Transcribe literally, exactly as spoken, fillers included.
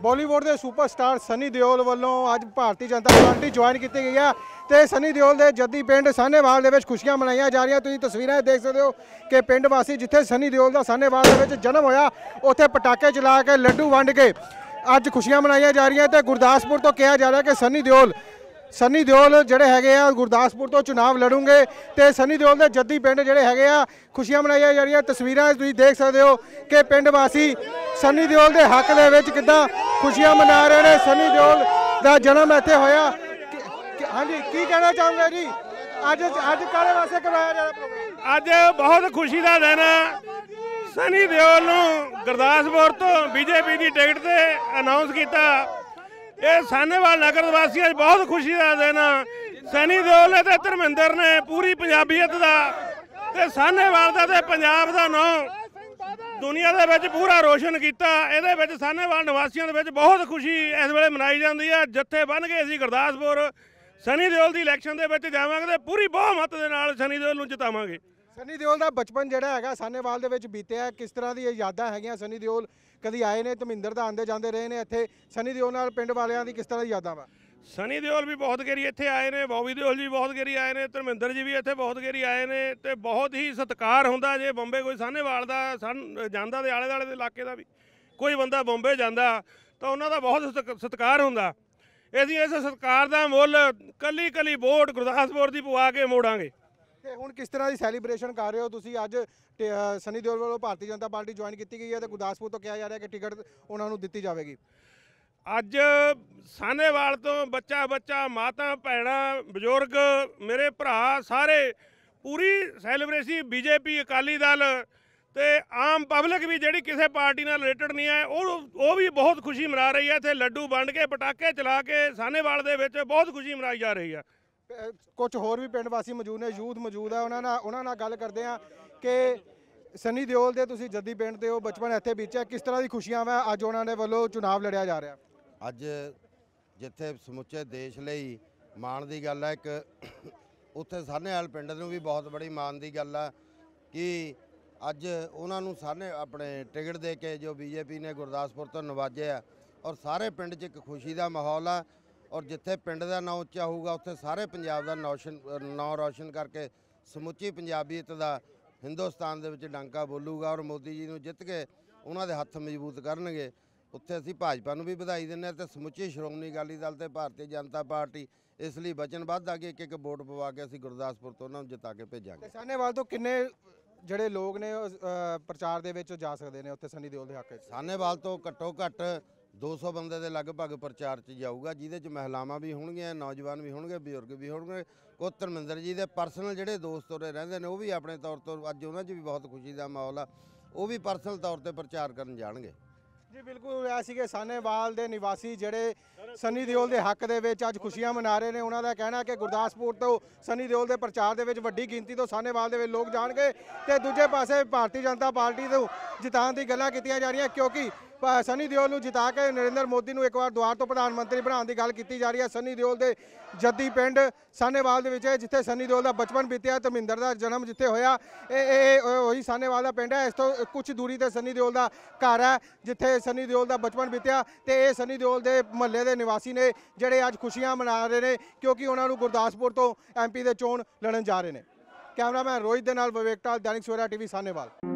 बॉलीवुड के सुपरस्टार सनी देओल वालों अज Bharatiya Janata party join की गई है तो सनी देओल के जद्दी पिंड साहनेवाल के खुशियां मनाई जा रही। तुम तस्वीरें देख सकते हो कि पिंड वासी जिथे सनी देओल का साहनेवाल के जन्म होया उत्थे पटाके चला के लड्डू वंड के अज खुशियां मनाई जा रही। तो गुरदासपुर तो कहा जा रहा है कि सनी देओल सनी देओल जोड़े है गुरदासपुर तो चुनाव लड़ूंगे तो सनी देओल के जद्दी पिंड जोड़े है खुशियां मनाई जा रही। तस्वीर तुम देख सकते हो कि पिंड वासी सनी देओल के हक के कि खुशियां मना रहे हैं। सनी देओल का जन्म इत्थे होया। हाँ जी की कहना चाहूँगा जी अज अज काहदे वास्ते करवाया जा रहा? अज बहुत खुशी का दिन है। सनी देओल नूं गुरदासपुर तो बीजेपी की टिकट से अनाउंस किया। ये साहनेवाल नगर वासियों बहुत खुशी का दिन है। सनी देओल ने धर्मिंदर ने पूरी पंजाबीयत का ते साहनेवाल का ते पंजाब का नाम दुनिया दे विच पूरा रोशन किया। ये साहनेवाल निवासियों के बहुत खुशी इस वेले मनाई जाती है। जत्थे बन के असीं गुरदासपुर सनी देओल की इलैक्शन के जावांगे तो पूरी बहुमत के नाल सनी देओल नूं जितावांगे। सनी देओल का बचपन जिहड़ा हैगा साहनेवाल दे विच बीतिया किस तरह की यादां हैगियां? सनी देओल कभी आए ने धर्मिंदर दा आंदे जांदे रहे ने इत्थे सनी देओल नाल पिंड वालियां दी किस तरह की यादां वा? सनी देओल भी बहुत घेरी इत्थे आए ने, बॉबी देओल जी बहुत घेरी आए ने, धर्मिंदर जी भी इत्थे बहुत घेरी आए ने ते बहुत ही सत्कार हुंदा जे बंबे कोई साहनेवाल दा सन जांदा ते आले दुआले दे इलाके दा भी कोई बंदा बंबे जांदा तां उन्हां दा बहुत सत्कार हुंदा। असीं इस सत्कार दा मुੱਲ कली कली वोट गुरदासपुर दी पवा के मोड़ांगे। ਤੇ ਹੁਣ ਕਿਸ ਤਰ੍ਹਾਂ ਦੀ ਸੈਲੀਬ੍ਰੇਸ਼ਨ ਕਰ ਰਹੇ ਹੋ ਤੁਸੀਂ? ਅੱਜ ਸਨੀ ਦਿਓਲ ਵੱਲੋਂ ਭਾਰਤੀ ਜਨਤਾ ਪਾਰਟੀ ਜੁਆਇਨ ਕੀਤੀ ਗਈ ਹੈ ਤੇ ਗੁਰਦਾਸਪੁਰ ਤੋਂ ਕਿਹਾ ਜਾ ਰਿਹਾ ਕਿ ਟਿਕਟ ਉਹਨਾਂ ਨੂੰ ਦਿੱਤੀ ਜਾਵੇਗੀ। ਅੱਜ ਸਾਹਨੇਵਾਲ ਤੋਂ ਬੱਚਾ ਬੱਚਾ ਮਾਤਾ ਭੈਣਾਂ ਬਜ਼ੁਰਗ ਮੇਰੇ ਭਰਾ ਸਾਰੇ ਪੂਰੀ ਸੈਲੀਬ੍ਰੇਸ਼ਨ ਬੀਜੇਪੀ ਅਕਾਲੀ ਦਲ ਤੇ ਆਮ ਪਬਲਿਕ ਵੀ ਜਿਹੜੀ ਕਿਸੇ ਪਾਰਟੀ ਨਾਲ ਰਿਲੇਟਡ ਨਹੀਂ ਹੈ ਉਹ ਉਹ ਵੀ ਬਹੁਤ ਖੁਸ਼ੀ ਮਨਾ ਰਹੀ ਹੈ। ਇੱਥੇ ਲੱਡੂ ਵੰਡ ਕੇ ਪਟਾਕੇ ਚਲਾ ਕੇ ਸਾਹਨੇਵਾਲ ਦੇ ਵਿੱਚ ਬਹੁਤ ਖੁਸ਼ੀ ਮਨਾਈ ਜਾ ਰਹੀ ਹੈ। कुछ होर भी पिंड वासी मौजूद ने, यूथ मौजूद है, उन्होंने उन्होंने गल करते हैं कि सनी देओल के तुसीं जद्दी पिंड ते बचपन इत्थे बीतिया किस तरह की खुशियां वा अज उन्होंने वालों चुनाव लड़िया जा रहा? अज जिथे समुचे देश लई माण की गल है, एक उत्थे साहनेवाल पिंड नूं भी बहुत बड़ी मान की गल है कि अज उन्होंने साहने अपने टिकट दे के जो बीजेपी ने गुरदासपुर तो नवाजे और सारे पिंड च एक खुशी का माहौल है। और जिथे पिंड का नाम उच्चा होगा उत्थे सारे पंजाब का नौशन नाम रोशन करके समुची पंजाबीयत का हिंदुस्तान के डंका बोलूगा और मोदी जी को जित के उन्होंने हत्थ मजबूत करनगे। उत्थे असीं भाजपा नूं भी बधाई दिंदे ते समुची श्रोमणी अकाली दल ते भारतीय जनता पार्टी इसलिए वचनबद्ध आ कि एक एक वोट पवा के असीं गुरदासपुर तो उन्होंने जिता के भेजांगे। साहनेवाल तो किन्ने ਜਿਹੜੇ लोग ने प्रचार ਦੇ ਵਿੱਚ ਜਾ ਸਕਦੇ ਨੇ ਉੱਥੇ ਸਨੀ ਦਿਓਲ ਦੇ ਹੱਕ ਵਿੱਚ? ਸਾਹਨੇਵਾਲ ਤੋਂ ਘੱਟੋ ਘੱਟ दो सौ बंदे के लगभग प्रचार च जाऊगा जिहदे च महिलावां भी होणगीਆਂ, नौजवान भी होणगे, बजुर्ग भी होणगे। कुछ धर्मिंदर जी के परसनल जिहड़े दोस्त उरे रहिंदे ने वो भी अपने तौर तो अज उन्हां च भी बहुत खुशी का माहौल आ, वो भी परसनल तौर पर प्रचार करन जाणगे। जी बिल्कुल ऐसी कि साहनेवाल के निवासी जोड़े सनी देओल के हक के अज खुशियां मना रहे हैं। उन्होंने कहना कि गुरदासपुर तो सनी देओल के प्रचार के वड्डी गिनती तो साहनेवाल के लोग जाणगे ते दूजे पासे भारतीय जनता पार्टी तो जिताण की गल्लां कीतियां जा रही क्योंकि सनी देओल नूं जिता के नरेंद्र मोदी नूं एक बार दुबारा तो प्रधानमंत्री बनाने की गल की जा रही है। सनी देओल के जद्दी पिंड साहनेवाल के जिथे सनी देओल का बचपन बीतिया, धर्मिंदर का जन्म जिथे होया वही साहनेवाल का पिंड है। इस तो कुछ दूरी पर सनी देओल का घर है जिथे सनी देओल का बचपन बीतिया तो ये सनी देओल के महल्ले के निवासी ने जोड़े अज खुशियां मना रहे हैं क्योंकि उन्होंने गुरदासपुर तो एम पी के चोण लड़न जा रहे हैं। कैमरामैन रोहित के नाल विवेक टाल, दैनिक सवेरा टीवी साहनेवाल।